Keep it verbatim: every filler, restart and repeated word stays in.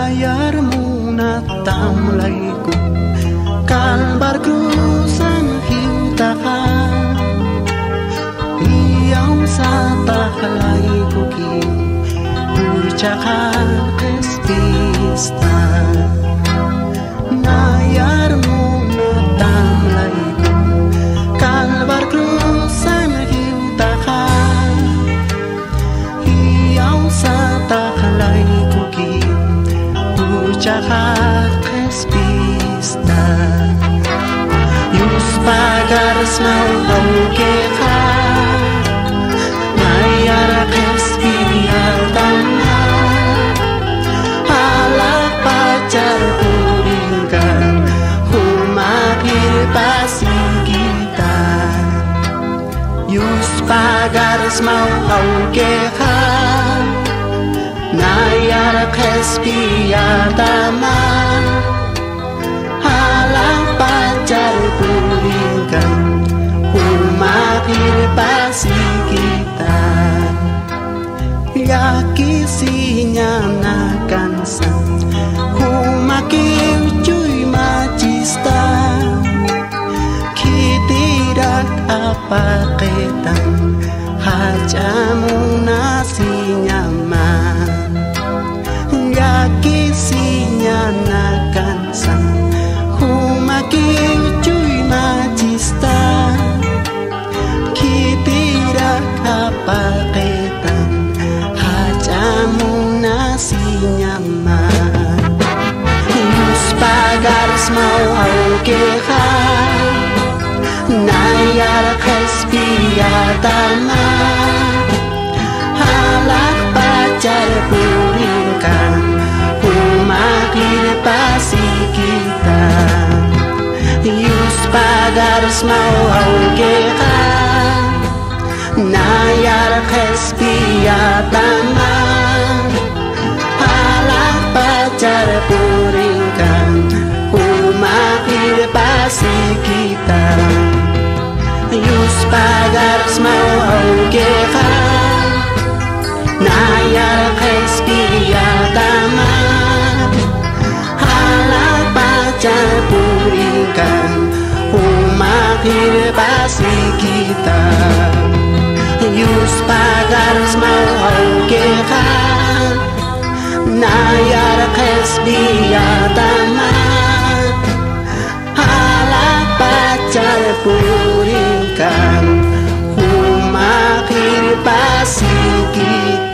layarmu natamlayku kalbar krusan hiutakan iyong sa tahalayku kin ucakan kespista layarmu natamlayku kalbar krusan hiutakan iyong sa tahalayku kin ucakan kespista Yus pagaras mau aukeka Mayara kespial tanda Halak pacar puringkan Humakir pasi kita Yus pagaras mau aukeka Mayara kespial tanda pasi kita yakisinya nakansan humaki ucuy majista kitidak apa ketan hajamu nasi nyaman yakisinya nakansan humaki ucuy majista paketan hajamu nasi nyaman Yus pagaras mau aukehan nayar kespiatama halak pacar puringkan umakir pasi kita Yus pagaras mau aukehan Nayar kespiatama halak pacar puringkan umakir pasi kita Yus pagaras mau aukehan Nayar kespiatama halak pacar puringkan umakir pasi kita Yus pagaras mau aukehan Nayar kespiatama halak pacar puringkan umakir pasi kita